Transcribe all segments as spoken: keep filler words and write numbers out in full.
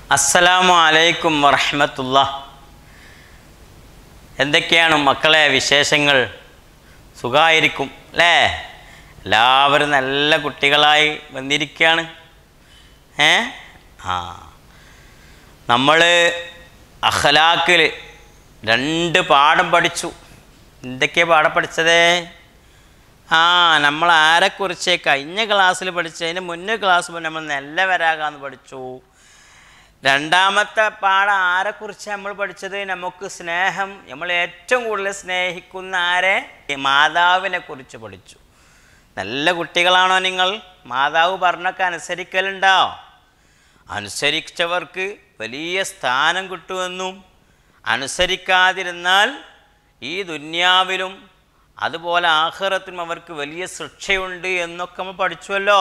അസ്സലാമു അലൈക്കും വറഹ്മത്തുള്ളാഹ്. എന്തൊക്കെയാണ് മക്കളെ വിശേഷങ്ങൾ? സുഖമായിരിക്കും അല്ലേ? എല്ലാവരും നല്ല കുട്ടികളായി വന്നിരിക്കുകയാണ്. ഏ ആ നമ്മൾ അഖ്ലാഖിൽ രണ്ട് പാഠം പഠിച്ചു. എന്തൊക്കെയാണ് പാഠം പഠിച്ചത്? ആ നമ്മൾ ആരെക്കുറിച്ച് കഴിഞ്ഞ ക്ലാസ്സിൽ പഠിച്ചു, അതിന് മുന്നേ ക്ലാസ് നമ്മൾ നല്ലവരാകാമെന്ന് പഠിച്ചു. രണ്ടാമത്തെ പാഠം ആരെക്കുറിച്ച് നമ്മൾ പഠിച്ചത്? നമുക്ക് സ്നേഹം, നമ്മൾ ഏറ്റവും കൂടുതൽ സ്നേഹിക്കുന്ന ആരെ? മാതാവിനെ കുറിച്ച് പഠിച്ചു. നല്ല കുട്ടികളാണോ നിങ്ങൾ? മാതാവ് പറഞ്ഞൊക്കെ അനുസരിക്കലുണ്ടോ? അനുസരിച്ചവർക്ക് വലിയ സ്ഥാനം കിട്ടുമെന്നും അനുസരിക്കാതിരുന്നാൽ ഈ ദുന്യാവിലും അതുപോലെ ആഖിറത്തിലും അവർക്ക് വലിയ ശിക്ഷയുണ്ട് എന്നൊക്കെ നമ്മൾ പഠിച്ചുവല്ലോ.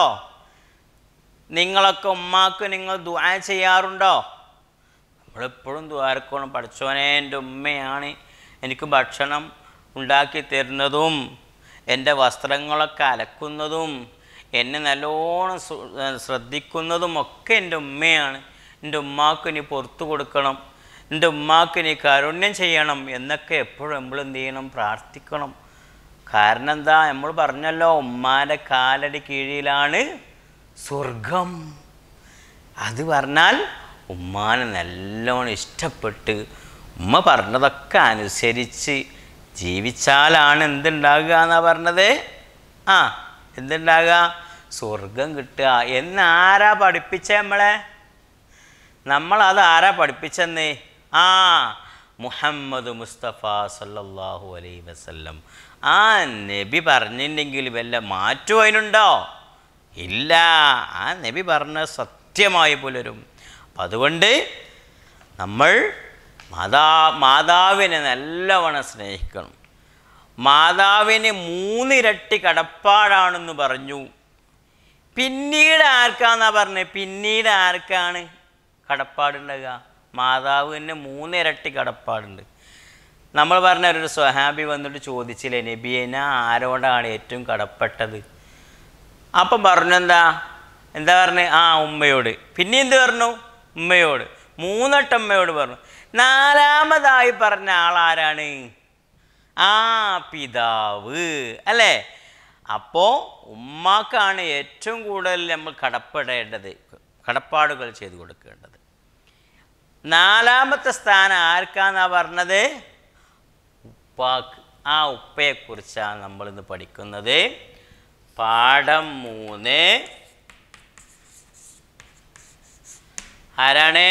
നിങ്ങളൊക്കെ ഉമ്മാക്ക് നിങ്ങൾ ദുആ ചെയ്യാറുണ്ടോ? നമ്മളെപ്പോഴും ദുആർക്കണം, പഠിച്ചോനെ എൻ്റെ ഉമ്മയാണ് എനിക്ക് ഭക്ഷണം ഉണ്ടാക്കി തരുന്നതും എൻ്റെ വസ്ത്രങ്ങളൊക്കെ അലക്കുന്നതും എന്നെ നല്ലോണം ശ്രദ്ധിക്കുന്നതും ഒക്കെ എൻ്റെ ഉമ്മയാണ്. എൻ്റെ ഉമ്മാക്ക് നീ പുറത്തു കൊടുക്കണം, എൻ്റെ ഉമ്മാക്ക് നീ കാരുണ്യം ചെയ്യണം എന്നൊക്കെ എപ്പോഴും നമ്മൾ എന്ത് ചെയ്യണം? പ്രാർത്ഥിക്കണം. കാരണം എന്താ? നമ്മൾ പറഞ്ഞല്ലോ, ഉമ്മാൻ്റെ കാലടി കീഴിലാണ് സ്വർഗം. അത് പറഞ്ഞാൽ ഉമ്മാനെ നല്ലോണം ഇഷ്ടപ്പെട്ട് ഉമ്മ പറഞ്ഞതൊക്കെ അനുസരിച്ച് ജീവിച്ചാലാണ് എന്തുണ്ടാകുക എന്നാണ് പറഞ്ഞത്? ആ എന്തുണ്ടാകുക? സ്വർഗം കിട്ടുക. എന്നാരാ പഠിപ്പിച്ച നമ്മളെ? നമ്മളത് ആരാ പഠിപ്പിച്ചെന്ന്? ആ മുഹമ്മദ് മുസ്തഫ സല്ലല്ലാഹു അലൈഹി വസല്ലം. ആ നബി പറഞ്ഞിട്ടുണ്ടെങ്കിൽ വല്ല മാറ്റവും അതിനുണ്ടോ? ഇല്ല. ആ നബി പറഞ്ഞ സത്യമായി പുലരും. അപ്പം അതുകൊണ്ട് നമ്മൾ മാതാ മാതാവിനെ നല്ലവണ്ണം സ്നേഹിക്കണം. മാതാവിന് മൂന്നിരട്ടി കടപ്പാടാണെന്ന് പറഞ്ഞു. പിന്നീട് ആർക്കാന്നാ പറഞ്ഞത്? പിന്നീട് ആർക്കാണ് കടപ്പാടുണ്ടാകുക? മാതാവിന് മൂന്നിരട്ടി കടപ്പാടുണ്ട്. നമ്മൾ പറഞ്ഞ ഒരു സ്വഹാബി വന്നിട്ട് ചോദിച്ചില്ലേ, നബിയെ ആരോടാണ് ഏറ്റവും കടപ്പെട്ടത്? അപ്പം പറഞ്ഞു എന്താ എന്താ പറഞ്ഞു? ആ ഉമ്മയോട്. പിന്നെ എന്ത് പറഞ്ഞു? ഉമ്മയോട്. മൂന്നെട്ടം ഉമ്മയോട് പറഞ്ഞു. നാലാമതായി പറഞ്ഞ ആളാരാണ്? ആ പിതാവ് അല്ലേ? അപ്പോൾ ഉമ്മാക്കാണ് ഏറ്റവും കൂടുതൽ നമ്മൾ കടപ്പെടേണ്ടത്, കടപ്പാടുകൾ ചെയ്തു കൊടുക്കേണ്ടത്. നാലാമത്തെ സ്ഥാനം ആർക്കാന്നാ പറഞ്ഞത്? ഉപ്പാക്ക്. ആ ഉപ്പയെക്കുറിച്ചാണ് നമ്മളിന്ന് പഠിക്കുന്നത്. പാഠം മൂന്ന്. ആരാണ്?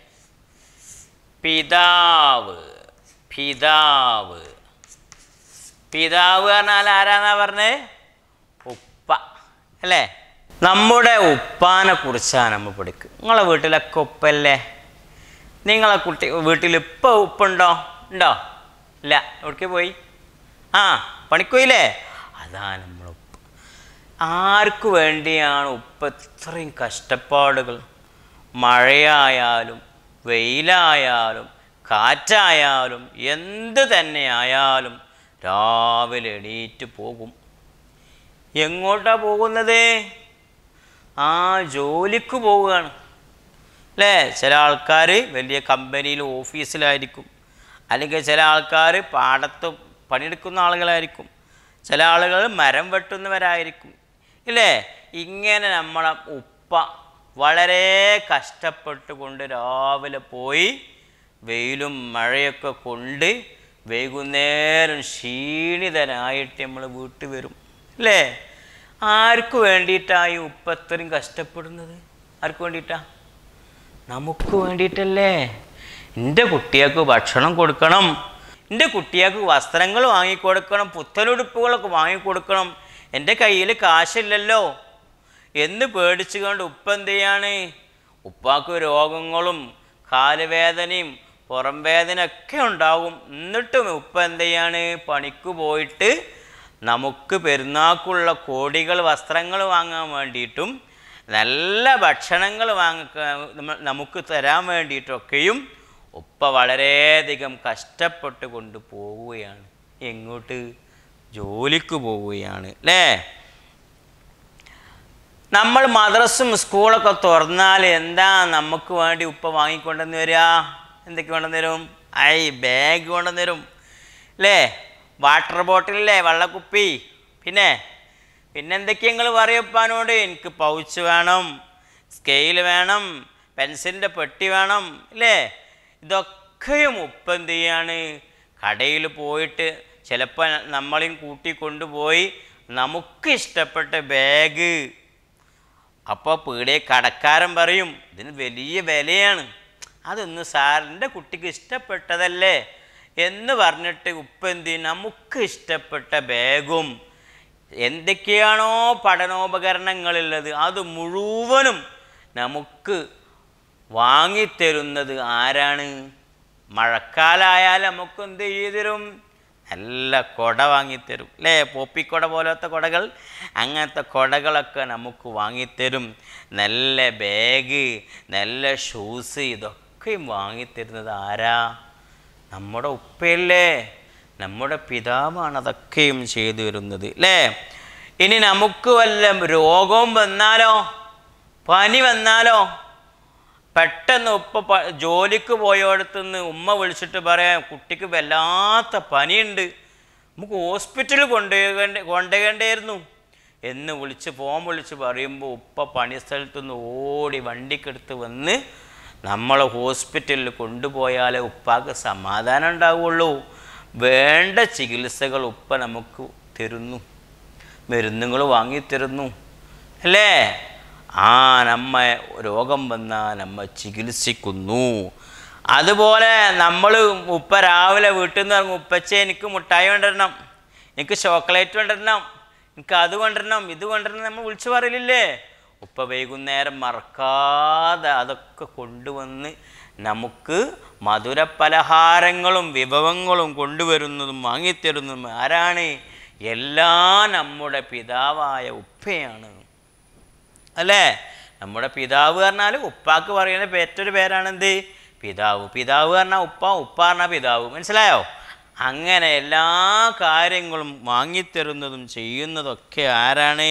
പിതാവ്. പിതാവ് പിതാവ് പറഞ്ഞാൽ ആരാന്നാ പറഞ്ഞത്? ഉപ്പ അല്ലേ? നമ്മുടെ ഉപ്പാനെ കുറിച്ചാണ് നമ്മൾ പഠിക്കുക. നിങ്ങളെ വീട്ടിലൊക്കെ ഉപ്പല്ലേ? നിങ്ങളെ കുട്ടി വീട്ടിൽ ഇപ്പം ഉപ്പുണ്ടോ? ഉണ്ടോ? ഇല്ല. എവിടേക്ക് പോയി? ആ പണിക്കോയില്ലേ? അതാണ് നമ്മൾ ഉപ്പ. ആർക്കു വേണ്ടിയാണ് ഉപ്പ ഇത്രയും കഷ്ടപ്പാടുകൾ? മഴയായാലും വെയിലായാലും കാറ്റായാലും എന്ത് തന്നെയായാലും രാവിലെ എണീറ്റ് പോകും. എങ്ങോട്ടാണ് പോകുന്നത്? ആ ജോലിക്ക് പോവുകയാണ് അല്ലേ? ചില ആൾക്കാർ വലിയ കമ്പനിയിൽ ഓഫീസിലായിരിക്കും, അല്ലെങ്കിൽ ചില ആൾക്കാർ പാടത്ത് പണിയെടുക്കുന്ന ആളുകളായിരിക്കും, ചില ആളുകൾ മരം വെട്ടുന്നവരായിരിക്കും ഇല്ലേ? ഇങ്ങനെ നമ്മളെ ഉപ്പ വളരെ കഷ്ടപ്പെട്ടുകൊണ്ട് രാവിലെ പോയി വെയിലും മഴയൊക്കെ കൊണ്ട് വൈകുന്നേരം ക്ഷീണിതനായിട്ട് നമ്മൾ വീട്ടിൽ വരും അല്ലേ? ആർക്ക് വേണ്ടിയിട്ടാണ് ഈ ഉപ്പ ഇത്രയും കഷ്ടപ്പെടുന്നത്? ആർക്ക് വേണ്ടിയിട്ടാണ്? നമുക്ക് വേണ്ടിയിട്ടല്ലേ? എൻ്റെ കുട്ടികൾക്ക് ഭക്ഷണം കൊടുക്കണം, എൻ്റെ കുട്ടികൾക്ക് വസ്ത്രങ്ങൾ വാങ്ങിക്കൊടുക്കണം, പുത്തനുടുപ്പുകളൊക്കെ വാങ്ങിക്കൊടുക്കണം, എൻ്റെ കയ്യിൽ കാശില്ലല്ലോ എന്ന് പേടിച്ചു കൊണ്ട് ഉപ്പ എന്ത് ചെയ്യാണ്? ഉപ്പാക്ക് രോഗങ്ങളും കാലുവേദനയും പുറം വേദനയൊക്കെ ഉണ്ടാവും. എന്നിട്ടും ഉപ്പ എന്ത് ചെയ്യാണ്? പണിക്ക് പോയിട്ട് നമുക്ക് പെരുന്നാൾക്കുള്ള കോടികൾ വസ്ത്രങ്ങൾ വാങ്ങാൻ വേണ്ടിയിട്ടും നല്ല ഭക്ഷണങ്ങൾ വാങ്ങ നമുക്ക് തരാൻ വേണ്ടിയിട്ടൊക്കെയും ഉപ്പ വളരെയധികം കഷ്ടപ്പെട്ട് കൊണ്ട് പോവുകയാണ്. എങ്ങോട്ട്? ജോലിക്ക് പോവുകയാണ് അല്ലേ? നമ്മൾ മദ്രസും സ്കൂളൊക്കെ തുറന്നാൽ എന്താ നമുക്ക് വേണ്ടി ഉപ്പ വാങ്ങിക്കൊണ്ടെന്ന് വരിക? എന്തൊക്കെ കൊണ്ടുവന്ന് തരും? ഐ ബാഗ് കൊണ്ടുവന്ന് തരും അല്ലേ? വാട്ടർ ബോട്ടിലല്ലേ, വെള്ളക്കുപ്പി. പിന്നെ പിന്നെ എന്തൊക്കെയാ നിങ്ങൾ പറയപ്പാനോട്? എനിക്ക് പൗച്ച് വേണം, സ്കെയിൽ വേണം, പെൻസിലിൻ്റെ പെട്ടി വേണം അല്ലേ? ഇതൊക്കെയും ഉപ്പ എന്ത് ചെയ്യാണ്? കടയിൽ പോയിട്ട് ചിലപ്പോൾ നമ്മളെയും കൂട്ടിക്കൊണ്ടുപോയി നമുക്ക് ഇഷ്ടപ്പെട്ട ബാഗ്. അപ്പോൾ പീടിയെ കടക്കാരൻ പറയും ഇതിന് വലിയ വിലയാണ്, അതൊന്ന് സാറിൻ്റെ കുട്ടിക്ക് ഇഷ്ടപ്പെട്ടതല്ലേ എന്ന് പറഞ്ഞിട്ട് ഉപ്പ എന്ത് ചെയ്യും? നമുക്ക് ഇഷ്ടപ്പെട്ട ബാഗും എന്തൊക്കെയാണോ പഠനോപകരണങ്ങളുള്ളത് അത് മുഴുവനും നമുക്ക് വാങ്ങിത്തരുന്നത് ആരാണ്? മഴക്കാലമായാൽ നമുക്ക് എന്ത് ചെയ്തു തരും? നല്ല കുട വാങ്ങിത്തരും അല്ലേ? പോപ്പിക്കുട പോലത്തെ കുടകൾ, അങ്ങനത്തെ കുടകളൊക്കെ നമുക്ക് വാങ്ങിത്തരും. നല്ല ബാഗ്, നല്ല ഷൂസ്, ഇതൊക്കെയും വാങ്ങിത്തരുന്നത് ആരാ? നമ്മുടെ ഉപ്പയല്ലേ, നമ്മുടെ പിതാവാണ് അതൊക്കെയും ചെയ്തു വരുന്നത് അല്ലേ? ഇനി നമുക്ക് വല്ല രോഗവും വന്നാലോ, പനി വന്നാലോ, പെട്ടെന്ന് ഉപ്പ ജോലിക്ക് പോയോടത്തുനിന്ന് ഉമ്മ വിളിച്ചിട്ട് പറയാം കുട്ടിക്ക് വല്ലാത്ത പനിയുണ്ട്, നമുക്ക് ഹോസ്പിറ്റലിൽ കൊണ്ടുപോകേണ്ട കൊണ്ടുപോകേണ്ടായിരുന്നു എന്ന് വിളിച്ച് ഫോൺ വിളിച്ച് പറയുമ്പോൾ ഉപ്പ പണിസ്ഥലത്തുനിന്ന് ഓടി വണ്ടിക്കെടുത്ത് വന്ന് നമ്മൾ ഹോസ്പിറ്റലിൽ കൊണ്ടുപോയാലേ ഉപ്പാക്ക് സമാധാനം ഉണ്ടാവുള്ളൂ. വേണ്ട ചികിത്സകൾ ഉപ്പ നമുക്ക് തരുന്നു, മരുന്നുകൾ വാങ്ങിത്തരുന്നു അല്ലേ? ആ നമ്മ രോഗം വന്നാൽ നമ്മ ചികിത്സിക്കുന്നു. അതുപോലെ നമ്മൾ ഉപ്പ രാവിലെ വീട്ടിൽ നിന്ന് ഇറങ്ങും, ഉപ്പച്ചേ എനിക്ക് മുട്ടായി കൊണ്ടുവരണം, എനിക്ക് ചോക്ലേറ്റ് കൊണ്ടുവരണം, എനിക്ക് അത് കൊണ്ടുവരണം, ഇത് കൊണ്ടുവരണം നമ്മൾ വിളിച്ചു പറയില്ലേ? ഉപ്പ വൈകുന്നേരം മറക്കാതെ അതൊക്കെ കൊണ്ടുവന്ന് നമുക്ക് മധുരപലഹാരങ്ങളും വിഭവങ്ങളും കൊണ്ടുവരുന്നതും വാങ്ങിത്തരുന്നതും ആരാണ്? എല്ലാം നമ്മുടെ പിതാവായ ഉപ്പയാണ് അല്ലേ? നമ്മുടെ പിതാവ് പറഞ്ഞാൽ ഉപ്പാക്ക് പറയുന്ന മറ്റൊരു പേരാണെന്ത്? പിതാവ്. പിതാവ് പറഞ്ഞാൽ ഉപ്പ, ഉപ്പ പറഞ്ഞാൽ പിതാവ്. മനസ്സിലായോ? അങ്ങനെ എല്ലാ കാര്യങ്ങളും വാങ്ങിത്തരുന്നതും ചെയ്യുന്നതൊക്കെ ആരാണ്?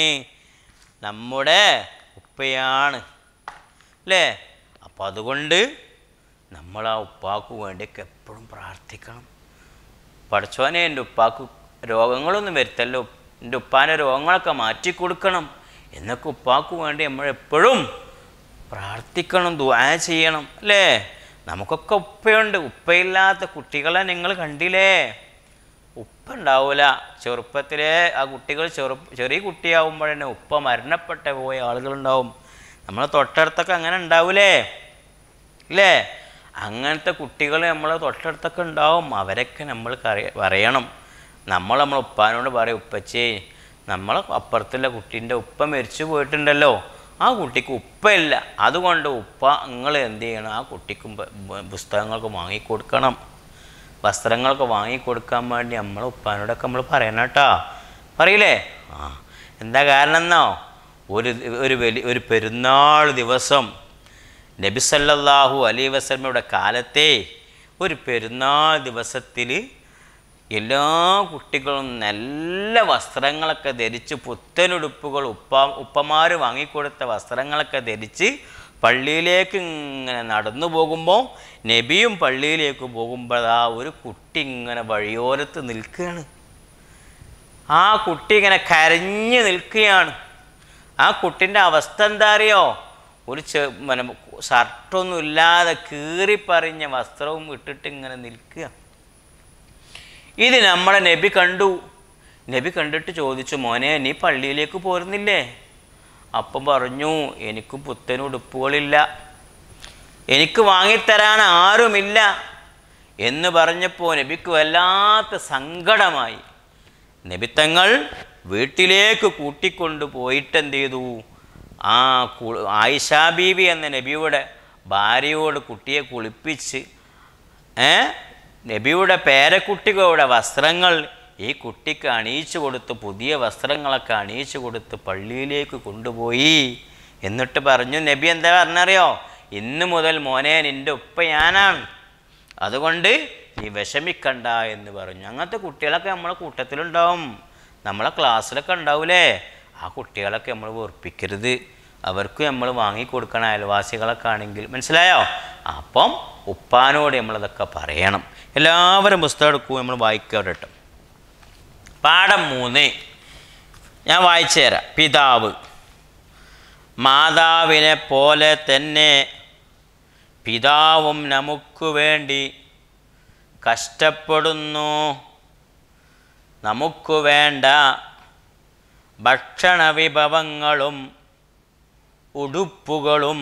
നമ്മുടെ ഉപ്പയാണ് അല്ലേ? അപ്പം അതുകൊണ്ട് നമ്മൾ ആ ഉപ്പാക്ക് വേണ്ടിയൊക്കെ എപ്പോഴും പ്രാർത്ഥിക്കണം. പഠിച്ചോനെ എൻ്റെ ഉപ്പാക്ക് രോഗങ്ങളൊന്നും വരുത്തല്ലോ, എൻ്റെ ഉപ്പാൻ്റെ രോഗങ്ങളൊക്കെ മാറ്റിക്കൊടുക്കണം എന്നൊക്കെ ഉപ്പാക്ക് വേണ്ടി നമ്മളെപ്പോഴും പ്രാർത്ഥിക്കണം, ദുആ ചെയ്യണം അല്ലേ? നമുക്കൊക്കെ ഉപ്പയുണ്ട്. ഉപ്പയില്ലാത്ത കുട്ടികളെ നിങ്ങൾ കണ്ടില്ലേ? ഉപ്പ ഉണ്ടാവില്ല. ചെറുപ്പത്തിലെ ആ കുട്ടികൾ ചെറു ചെറിയ കുട്ടിയാവുമ്പോഴേ ഉപ്പ മരണപ്പെട്ട പോയ ആളുകളുണ്ടാവും. നമ്മളെ തൊട്ടടുത്തൊക്കെ അങ്ങനെ ഉണ്ടാവൂലേ ഇല്ലേ? അങ്ങനത്തെ കുട്ടികൾ നമ്മളെ തൊട്ടടുത്തൊക്കെ ഉണ്ടാവും. അവരൊക്കെ നമ്മൾ പറയണം. നമ്മൾ നമ്മൾ ഉപ്പാനോട് പറയും, ഉപ്പച്ചേ നമ്മൾ അപ്പുറത്തുള്ള കുട്ടീൻ്റെ ഉപ്പ മരിച്ചു പോയിട്ടുണ്ടല്ലോ, ആ കുട്ടിക്ക് ഉപ്പയില്ല, അതുകൊണ്ട് ഉപ്പ നിങ്ങൾ എന്ത് ചെയ്യണം? ആ കുട്ടിക്കും പുസ്തകങ്ങളൊക്കെ വാങ്ങിക്കൊടുക്കണം, വസ്ത്രങ്ങളൊക്കെ വാങ്ങിക്കൊടുക്കാൻ വേണ്ടി നമ്മൾ ഉപ്പാനോടൊക്കെ നമ്മൾ പറയണം കേട്ടോ. പറയില്ലേ? ആ എന്താ കാരണം എന്നോ? ഒരു ഒരു വലിയ ഒരു പെരുന്നാൾ ദിവസം നബി സല്ലല്ലാഹു അലൈഹി വസല്ലമയുടെ കാലത്തെ ഒരു പെരുന്നാൾ ദിവസത്തിൽ എല്ലാ കുട്ടികളും നല്ല വസ്ത്രങ്ങളൊക്കെ ധരിച്ച്, പുത്തനുടുപ്പുകൾ ഉപ്പ ഉപ്പമാർ വാങ്ങിക്കൊടുത്ത വസ്ത്രങ്ങളൊക്കെ ധരിച്ച് പള്ളിയിലേക്ക് ഇങ്ങനെ നടന്നു പോകുമ്പോൾ നബിയും പള്ളിയിലേക്ക് പോകുമ്പോൾ ആ ഒരു കുട്ടി ഇങ്ങനെ വഴിയോരത്ത് നിൽക്കുകയാണ്. ആ കുട്ടി ഇങ്ങനെ കരഞ്ഞു നിൽക്കുകയാണ്. ആ കുട്ടിൻ്റെ അവസ്ഥ എന്താ അറിയോ? ഒരു ചെ പിന്നെ ഷർട്ടൊന്നും ഇല്ലാതെ കീറിപ്പറിഞ്ഞ വസ്ത്രവും ഇട്ടിട്ട് ഇങ്ങനെ നിൽക്കുക. ഇത് നമ്മളെ നബി കണ്ടു. നബി കണ്ടിട്ട് ചോദിച്ചു, മോനെ നീ പള്ളിയിലേക്ക് പോരുന്നില്ലേ? അപ്പം പറഞ്ഞു, എനിക്ക് പുത്തനുടുപ്പുകളില്ല, എനിക്ക് വാങ്ങിത്തരാൻ ആരുമില്ല എന്ന് പറഞ്ഞപ്പോൾ നബിക്ക് വല്ലാത്ത സങ്കടമായി. നബിത്തങ്ങൾ വീട്ടിലേക്ക് കൂട്ടിക്കൊണ്ടു പോയിട്ട് എന്ത് ചെയ്തു? ആ ആയിഷ ബീവി എന്ന നബിയുടെ ഭാര്യയോട് കുട്ടിയെ കുളിപ്പിച്ച് ഏ നബിയുടെ പേരക്കുട്ടികളുടെ വസ്ത്രങ്ങൾ ഈ കുട്ടിക്ക് അണിയിച്ചു കൊടുത്ത്, പുതിയ വസ്ത്രങ്ങളൊക്കെ അണിയിച്ചു കൊടുത്ത് പള്ളിയിലേക്ക് കൊണ്ടുപോയി. എന്നിട്ട് പറഞ്ഞു, നബി എന്താ പറഞ്ഞറിയോ? ഇന്ന് മുതൽ മോനെ നിൻ്റെ ഉപ്പ ഞാനാണ്, അതുകൊണ്ട് നീ വിഷമിക്കണ്ട എന്ന് പറഞ്ഞു. അങ്ങനത്തെ കുട്ടികളൊക്കെ നമ്മളെ കൂട്ടത്തിലുണ്ടാവും, നമ്മളെ ക്ലാസ്സിലൊക്കെ ഉണ്ടാവൂലേ? ആ കുട്ടികളൊക്കെ നമ്മൾ വെറുപ്പിക്കരുത്. അവർക്ക് നമ്മൾ വാങ്ങിക്കൊടുക്കണം, അയൽവാസികളൊക്കെ ആണെങ്കിൽ. മനസ്സിലായോ? അപ്പം ഉപ്പാനോട് നമ്മളതൊക്കെ പറയണം. എല്ലാവരും പുസ്തകം എടുക്കൂ, നമ്മൾ വായിക്കുക കേട്ടോ. പാഠം മൂന്ന് ഞാൻ വായിച്ചു തരാം. പിതാവ്. മാതാവിനെ പോലെ തന്നെ പിതാവും നമുക്ക് വേണ്ടി കഷ്ടപ്പെടുന്നു. നമുക്ക് വേണ്ട ഭക്ഷണ വിഭവങ്ങളും ഉടുപ്പുകളും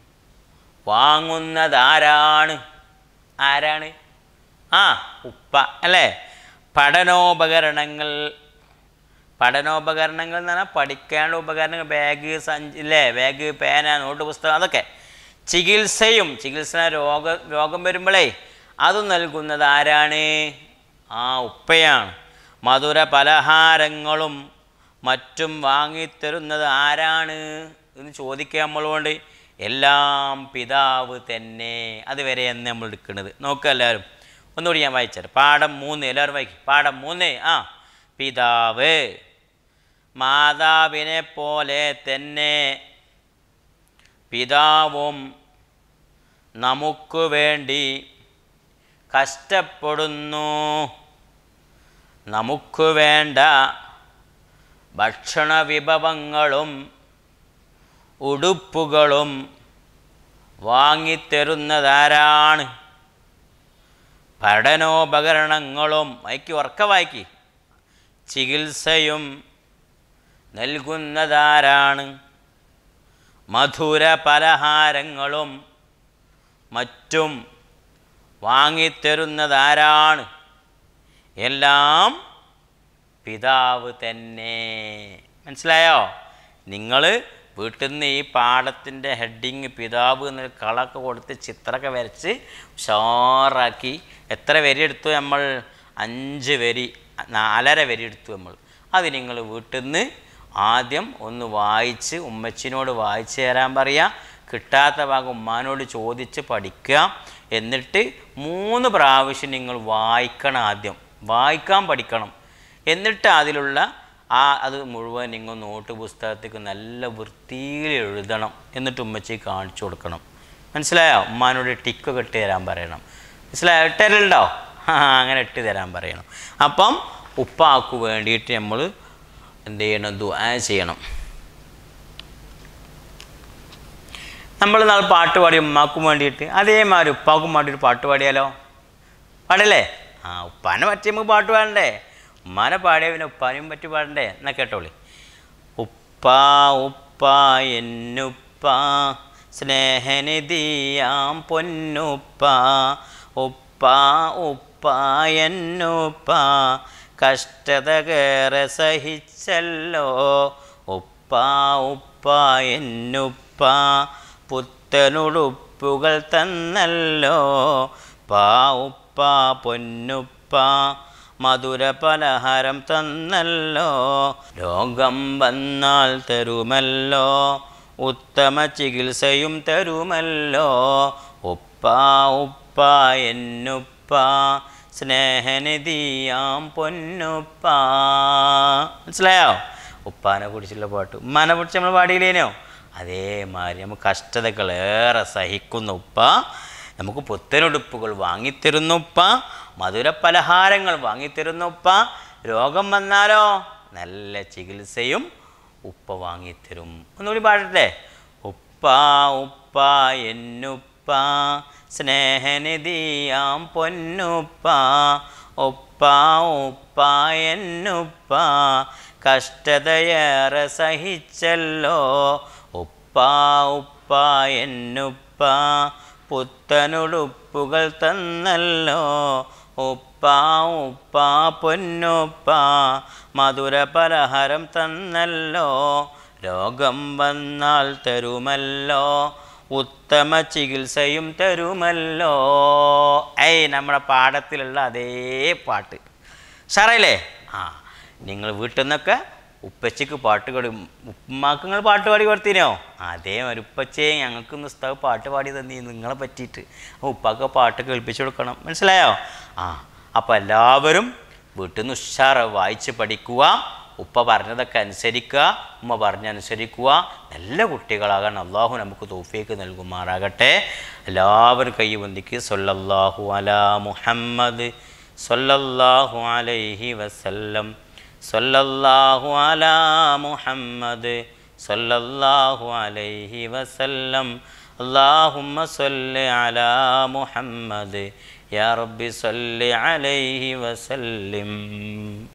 വാങ്ങുന്നതാരാണ്? ആരാണ്? ആ ഉപ്പ അല്ലേ. പഠനോപകരണങ്ങൾ, പഠനോപകരണങ്ങൾ എന്ന് പറഞ്ഞാൽ പഠിക്കാനുള്ള ഉപകരണങ്ങൾ, ബാഗ്, സഞ്ചി അല്ലേ, ബാഗ്, പേന, നോട്ട് പുസ്തകം, അതൊക്കെ. ചികിത്സയും, ചികിത്സ രോഗ രോഗം വരുമ്പോഴേ അത് നൽകുന്നത് ആരാണ്? ആ ഉപ്പയാണ്. മധുര പലഹാരങ്ങളും മറ്റും വാങ്ങിത്തരുന്നത് ആരാണ് എന്ന് ചോദിക്കുക നമ്മളോട്. എല്ലാം പിതാവ് തന്നെ. അതുവരെ എന്ന് നമ്മൾ എടുക്കുന്നത്. നോക്കുക എല്ലാവരും. ഒന്നുകൂടി ഞാൻ വായിച്ചാൽ പാഠം മൂന്ന്. എല്ലാവരും വായിക്കും. പാഠം മൂന്ന്. ആ പിതാവ്. മാതാവിനെ പോലെ തന്നെ പിതാവും നമുക്ക് വേണ്ടി കഷ്ടപ്പെടുന്നു. നമുക്ക് വേണ്ട ഭക്ഷണ വിഭവങ്ങളും ഉടുപ്പുകളും വാങ്ങിത്തരുന്നതാരാണ്? പഠനോപകരണങ്ങളും, വായിക്കി ഉറക്ക വായിക്കി, ചികിത്സയും നൽകുന്നതാരാണ്? മധുര പലഹാരങ്ങളും മറ്റും വാങ്ങിത്തരുന്നതാരാണ്? എല്ലാം പിതാവ് തന്നെ. മനസ്സിലായോ? നിങ്ങൾ വീട്ടിൽ നിന്ന് ഈ പാഠത്തിൻ്റെ ഹെഡിങ് പിതാവ് എന്നൊരു കളൊക്കെ കൊടുത്ത് ചിത്രമൊക്കെ വരച്ച് ഉഷാറാക്കി. എത്ര വരി എടുത്തു നമ്മൾ? അഞ്ച് വരി, നാലര വരി എടുത്തു നമ്മൾ. അത് നിങ്ങൾ വീട്ടിൽ നിന്ന് ആദ്യം ഒന്ന് വായിച്ച് ഉമ്മച്ചിനോട് വായിച്ചു തരാൻ പറയുക. കിട്ടാത്ത ഭാഗം ഉമ്മാനോട് ചോദിച്ച് പഠിക്കുക. എന്നിട്ട് മൂന്ന് പ്രാവശ്യം നിങ്ങൾ വായിക്കണം. ആദ്യം വായിക്കാൻ പഠിക്കണം. എന്നിട്ട് അതിലുള്ള ആ അത് മുഴുവൻ നിങ്ങൾ നോട്ട് പുസ്തകത്തേക്ക് നല്ല വൃത്തിയിൽ എഴുതണം. എന്നിട്ട് ഉമ്മച്ചി കാണിച്ചു കൊടുക്കണം. മനസ്സിലായോ? ഉമ്മാനോട് ടിക്കൊക്കെ ഇട്ട് തരാൻ പറയണം. മനസ്സിലായോ? ഇട്ടരുണ്ടോ? ആ അങ്ങനെ ഇട്ട് തരാൻ പറയണം. അപ്പം ഉപ്പാക്ക് വേണ്ടിയിട്ട് നമ്മൾ എന്ത് ചെയ്യണം? ദുആ ചെയ്യണം. നമ്മൾ നാൾ പാട്ട് പാടി ഉമ്മാക്കും വേണ്ടിയിട്ട്, അതേമാതിരി ഉപ്പാക്കും വേണ്ടിയിട്ട് പാട്ട് പാടിയാലോ? പാടല്ലേ? ആ ഉപ്പാനെ പറ്റി നമുക്ക് പാട്ട് പാടണ്ടേ? ഉമ്മാനെ പാടിയ പിന്നെ ഉപ്പാനെയും പറ്റി പാടണ്ടേ? എന്നാ കേട്ടോളി. ഉപ്പ ഉപ്പ എന്നുപ്പ സ്നേഹനിധിയാം പൊന്നുപ്പ. ഉപ്പ ഉപ്പ എന്നുപ്പ കഷ്ടതകേറെ സഹിച്ചല്ലോ. ഉപ്പ ഉപ്പ എന്നുപ്പ പുത്തനുടുപ്പുകൾ തന്നല്ലോ. പാ ഉപ്പ പൊന്നുപ്പ മധുര പലഹാരം തന്നല്ലോ. രോഗം വന്നാൽ തരുമല്ലോ. ഉത്തമ ചികിത്സയും തരുമല്ലോ. ഉപ്പ ഉപ്പ എന്നുപ്പ സ്നേഹനിധിയാം പൊന്നുപ്പ. മനസ്സിലായോ? ഉപ്പാനെ കുറിച്ചുള്ള പാട്ട്. ഉമ്മാനെ കുറിച്ച് നമ്മൾ പാടിയില്ലേനോ? അതേമാതിരി നമുക്ക് കഷ്ടതകളേറെ സഹിക്കുന്ന ഉപ്പ, നമുക്ക് പുത്തനുടുപ്പുകൾ വാങ്ങിത്തരുന്ന ഉപ്പ, മധുര പലഹാരങ്ങൾ വാങ്ങിത്തരുന്ന ഉപ്പ, രോഗം വന്നാലോ നല്ല ചികിത്സയും ഉപ്പ വാങ്ങിത്തരും. ഒന്നുകൂടി പാടട്ടെ. ഉപ്പ ഉപ്പ എന്നുപ്പ സ്നേഹനിധിയാം പൊന്നുപ്പ. ഉപ്പ ഉപ്പ എന്നുപ്പ കഷ്ടതയേറെ സഹിച്ചല്ലോ. ഉപ്പ ഉപ്പ എന്നുപ്പ പുത്തനുടുപ്പുകൾ തന്നല്ലോ. ഉപ്പ ഉപ്പ പൊന്നുപ്പ മധുര പലഹാരം തന്നല്ലോ. രോഗം വന്നാൽ തരുമല്ലോ. ഉത്തമ ചികിത്സയും തരുമല്ലോ. ഏയ് നമ്മുടെ പാഠത്തിലുള്ള അതേ പാട്ട് സാറല്ലേ? ആ നിങ്ങൾ വീട്ടിൽ നിന്നൊക്കെ ഉപ്പച്ചയ്ക്ക് പാട്ട് പാടി, ഉമ്മാക്ക് നിങ്ങൾ പാട്ട് പാടി കൊടുത്തിനോ? അതേ ഒരു ഉപ്പച്ചയെ ഞങ്ങൾക്ക് ഉസ്താദ് പാട്ട് പാടി തന്നി നിങ്ങളെ പറ്റിയിട്ട്. അപ്പോൾ ഉപ്പാക്ക് പാട്ട് കേൾപ്പിച്ചു കൊടുക്കണം. മനസ്സിലായോ? ആ അപ്പോൾ എല്ലാവരും വീട്ടിൽ നിന്ന് ഉഷാറ് വായിച്ച് പഠിക്കുക. ഉപ്പ പറഞ്ഞതൊക്കെ അനുസരിക്കുക, ഉമ്മ പറഞ്ഞനുസരിക്കുക, നല്ല കുട്ടികളാകാൻ അള്ളാഹു നമുക്ക് തൗഫീക്ക് നൽകുമാറാകട്ടെ. എല്ലാവരും കൈ ബന്ധിക്ക്. സല്ലല്ലാഹു അലാ മുഹമ്മദ് സല്ലല്ലാഹു അലൈഹി വസല്ലം. സല്ലല്ലാഹു അലാ മുഹമ്മദ് സല്ലല്ലാഹു അലൈഹി വസല്ലം. അല്ലാഹുമ്മ സല്ലി അലാ മുഹമ്മദ് യാ റബ്ബി സല്ലി അലൈഹി വസല്ലിം.